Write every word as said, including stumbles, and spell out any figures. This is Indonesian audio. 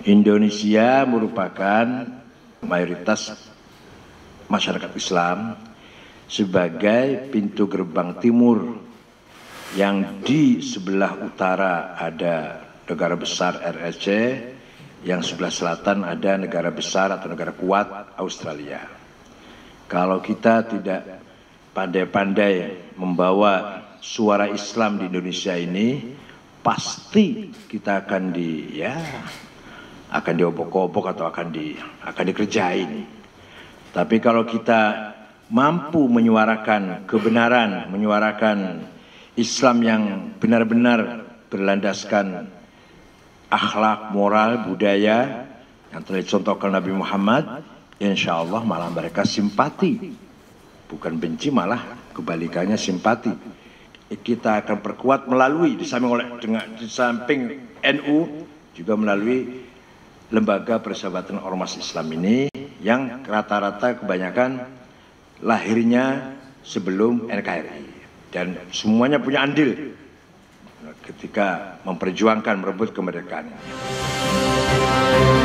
Indonesia merupakan mayoritas masyarakat Islam sebagai pintu gerbang timur, yang di sebelah utara ada negara besar R S C, yang sebelah selatan ada negara besar atau negara kuat Australia. Kalau kita tidak pandai-pandai membawa suara Islam di Indonesia ini, pasti kita akan di ya akan diobok-obok atau akan di akan dikerjain. Tapi kalau kita mampu menyuarakan kebenaran, menyuarakan Islam yang benar-benar berlandaskan akhlak, moral, budaya yang telah dicontohkan Nabi Muhammad, insya Allah malah mereka simpati, bukan benci, malah kebalikannya simpati. Kita akan perkuat melalui di samping oleh dengan di samping N U juga melalui lembaga persahabatan ormas Islam ini yang rata-rata kebanyakan lahirnya sebelum N K R I. Dan semuanya punya andil ketika memperjuangkan merebut kemerdekaan.